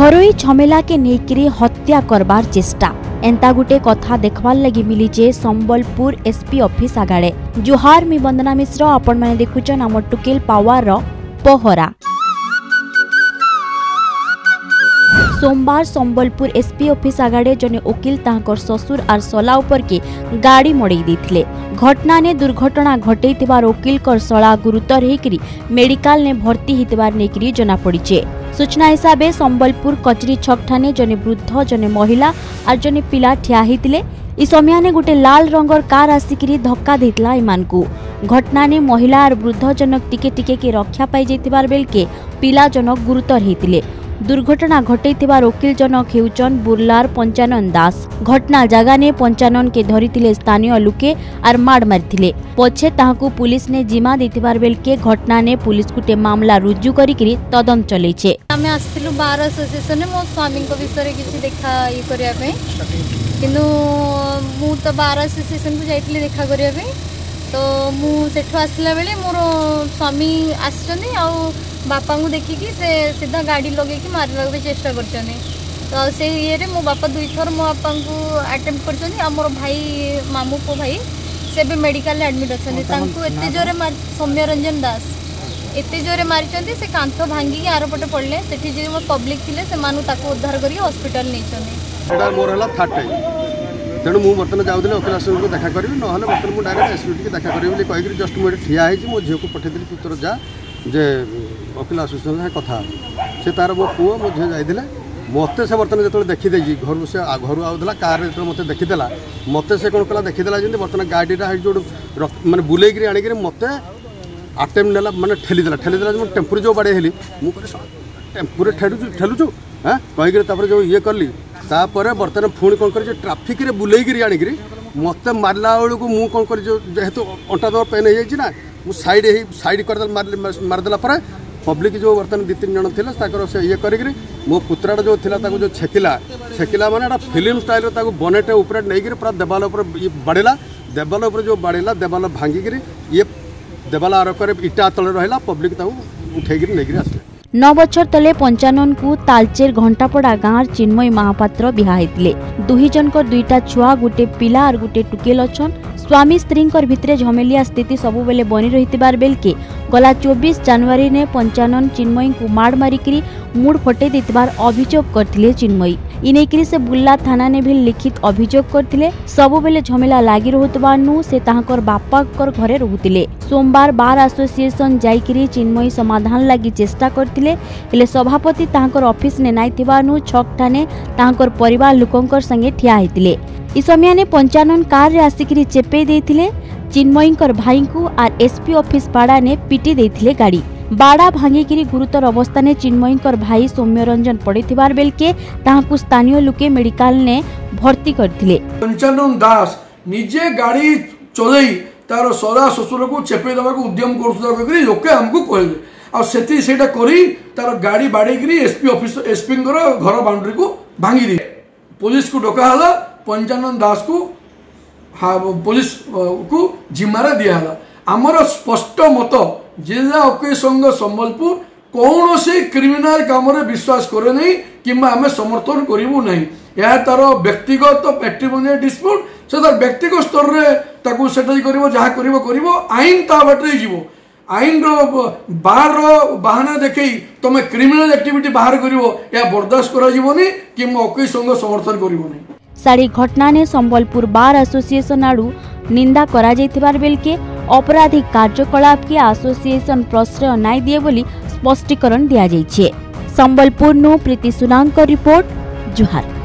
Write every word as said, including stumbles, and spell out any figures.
घरोई झमेला के नेकरी हत्या करबार चेष्टा एंता गुटे कथा देखवार लगी मिलीचे संबलपुर एसपी ऑफिस आगाड़े। जुहार मी वंदना मिश्र, आपण माने देखुचन आम टुकेल पावर रो पहरा। सोमवार संबलपुर एसपी ऑफिस आगाड़े जने वकील तांकर ससुर आर सला उपर के गाड़ी मड़ई देथिले। घटना ने दुर्घटना घटैतिबार वकील कर सला गुरुतर हेकरी मेडिकल ने भर्ती हितबार नेकरी जना पड़ीचे। सूचना हिसाबे संबलपुर कचरी छक ठाने जने वृद्ध जने महिला और जने पिला ठिया हितले। इ समय ने गोटे लाल रंगर कार आसिकरी धक्का देतला इमानकू। घटना ने महिला और वृद्ध जनक टिके टिके के रक्षा पाई जैतिबार बेलके पिला जनक गुरुतर हितले। दुर्घटना घटैतिबार वकील जनक हेउचन बुर्लार पंचानन दास। घटना जगह ने पंचानन के धरितिले स्थानीय लोके आर माड़ मारिथिले। पछे ताहाकू पुलिस ने जिमा देतिबार बेलके घटना ने पुलिस गुटे मामला रुजु करिकरी तदंत चलैछे। आमे आस्थिलु बार एसोसिएशन मो स्वामी को विषय किछि देखा इ करिया पे, किनु मु तो बार एसोसिएशन को जाइतिले देखा करिया पे। तो मु सेठो आसला बेले मोर स्वामी आछनी आ बापा को देखिकी से सीधा गाड़ी लगे कि मारवा भी चेष्टा करछनी। तो से ये रे मो बापा दुई थर मो बापा को अटेम्प्ट करछनी। आ मोर भाई मामू को भाई से भी मेडिकल एडमिट अछनी। तांको एते जोरे मार सौम्य रंजन दास एते जोरे मारिचंती से कांथ भांगी के आर पटे पड़ले। सेठी जे मो पब्लिक थिले से मानु ताको उद्धार करी हॉस्पिटल नेचनी। एडा मोर हला थाटे तेणु मुझे बर्तमान जाऊँगी वकील को देखा करी ना बर्तमान मुझे डायरेक्ट एसपी के देखा करी कहीकि जस्ट मुझे ठिया हो मो झील को पठेदी पुत्र जा जे वकील एसोसिएशन कथा से तार मो पुओ मो झील जाइए मत से बर्तमान जो देखीदे घर से घर आउला कार जो मत देखीदेला मत से कौन कला देखीदेला जमी बर्तमान गाड़ीटा जो मैंने बुलेक आनिक मत आटेम्प्ट नेला मैंने ठेलीदेला ठेलीदेला टेम्पुरी जो बाड़े हेली मुझे टेम्पुरे ठेलुचु ठेलुचु हाँ कहीकि जो ये कली तापर बर्तमान पुणी कौन कर ट्राफिक रे बुलेकरी आनिक मत मारला बेलू मुझे कौन कर जेहेतु अंटा दम पेन हो जाए मुझे सैड सैड कर मारदेला पब्लिक जो बर्तमान दु तीन जन थे से ये कर मो पुत्राटा जो था जो छेकिला छेकिला माने फिल्म स्टाइल बनेट उपर नहीं पूरा देवाल बाड़ेला देवाल जो बाड़ेला देवाल भांगिक ये देवाल आरकर इटा तले रहा पब्लिक उठे नहीं आसले। नौ बछर तले पंचानन को तालचेर घंटापड़ा गाँव चिन्मयी महापात्र बिहा हेतिले। दुही जनकर दुईटा छुआ गुटे पिला और गुटे टुकेल अछन। स्वामी स्त्री भितरे झमेलिया स्थिति सबु बेले बनी रहितिबार बेलके गला चौबीस जनवरी ने पंचानन चिन्मयी को माड़ मारिकरी मुड़ फटे देतिबार अभियोग करथिले चिन्मयी। इनेकरी से बुल्ला थाना ने भी लिखित अभियोग करथिले। सबु बेले झमेला लागी रहुतबानु से ताहाकर बापा कर घरे रहुतिले। सोमवार बार एसोसिएशन जाइकरी चिन्मयी समाधान लागी चेष्टा करथिले, हेले सभापति ताहाकर ऑफिस ने नाइ थिबानु छक ठाने ताहाकर परिवार लोकंकर संगे ठिया हेतिले। इ समय ने पंचानन कार रे आसिकरी चेपे देथिले। चिन्मयीकर भाई को आर एसपी ऑफिस बाड़ा ने पिटी देथिले गाड़ी। बाड़ा भांगिकी गुरुतर अवस्था ने चिन्मयीकर भाई सौम्य रंजन पड़िथिबार बेलके ताहाकू स्थानीय लोके मेडिकल ने भर्ती करथिले। पंचानन दास निजे गाड़ी चलई तार सदा ससुर को चेपे देवा को उद्यम करूँ लोके हमको कहले आ सेती सेटा करी तार गाड़ी बाड़ेकरी एसपी ऑफिस एसपी घर बाउंड्री को भांगी दिए। पुलिस को डका हला पंचानन दास को हाँ पुलिस को जिम्मारा दिया। आमर स्पष्ट मत जिला वकील संघ संबलपुर कौन से क्रिमिनाल काम विश्वास करे नहीं कि आम समर्थन करूँ नहीं। यह तार व्यक्तिगत पैट्रिमोनियल डिस्प्यूट से तार व्यक्तिगत स्तर में सेटल कर जहाँ कर आईन ता बाटे जीव आईन बाहर बाहाना देखई तुम क्रिमिनाल एक्टिविटी बाहर कर बर्दाश्त कर कि वकील संघ समर्थन कर। साड़ी घटना ने संबलपुर बार एसोसिएशन आड़ू निंदा करा जाइतिबार बेलके अपराधिक कार्यकलाप के एसोसिएशन प्रश्रय नाई दिए बोली स्पष्टीकरण दिया जाइछे। संबलपुर नु प्रीति सुनांग रिपोर्ट जुहार।